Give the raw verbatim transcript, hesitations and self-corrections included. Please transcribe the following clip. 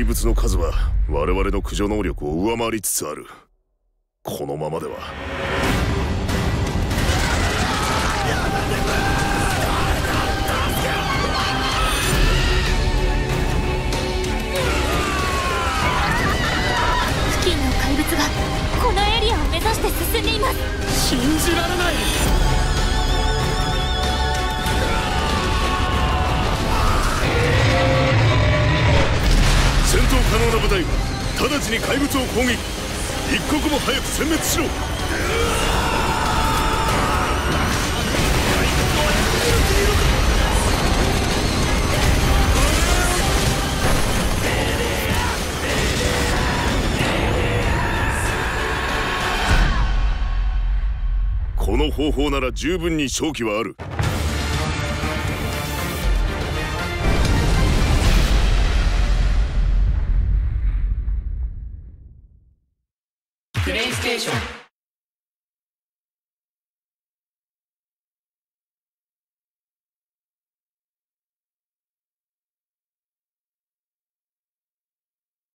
物の数は我々の駆除能力を上回りつつある。このままでは付近の怪物がこのエリアを目指して進んでいます。 信じられない。 戦闘可能な部隊は直ちに怪物を攻撃。一刻も早く殲滅しろ。この方法なら十分に勝機はある。 プレイステーション